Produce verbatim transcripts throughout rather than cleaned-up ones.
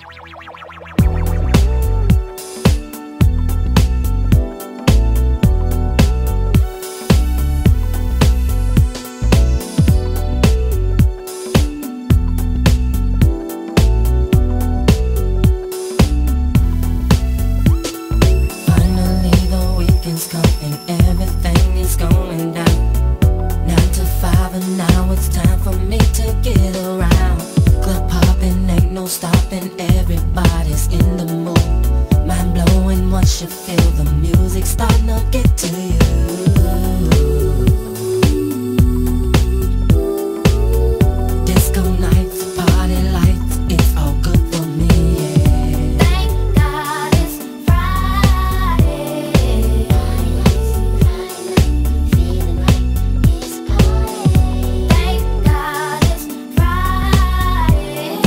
Stopping, everybody's in the mood. Mind blowing once you feel the music starting to get to you. Disco nights, party lights, it's all good for me, yeah. Thank God it's Friday. Feeling like it's a party. Thank God it's Friday.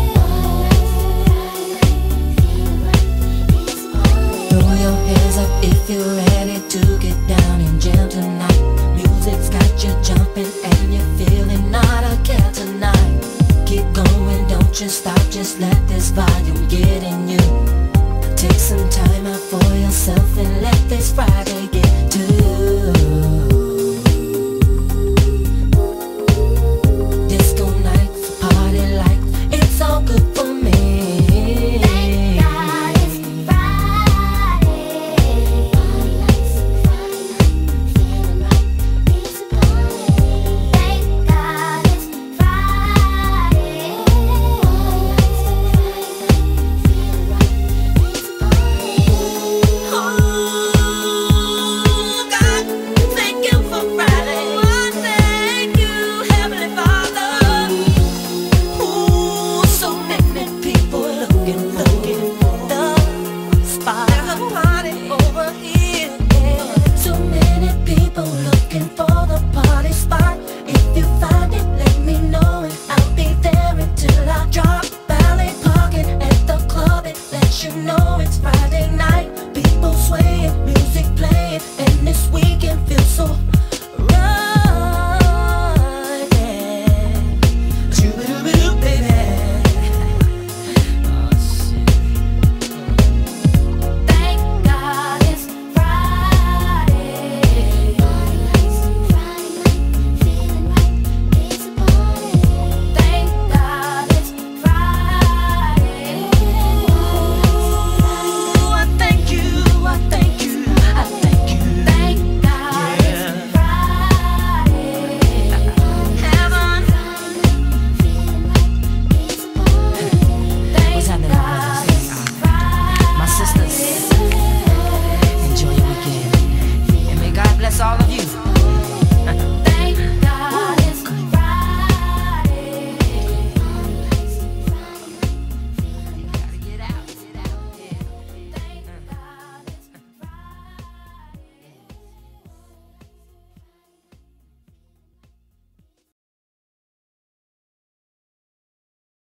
Throw your hands up if you're ready to get down and jam tonight. Music's got you jumping and you're feeling not a care tonight. Keep going, don't you stop, just let this volume get in you. Take some time out for yourself and let this Friday get to you.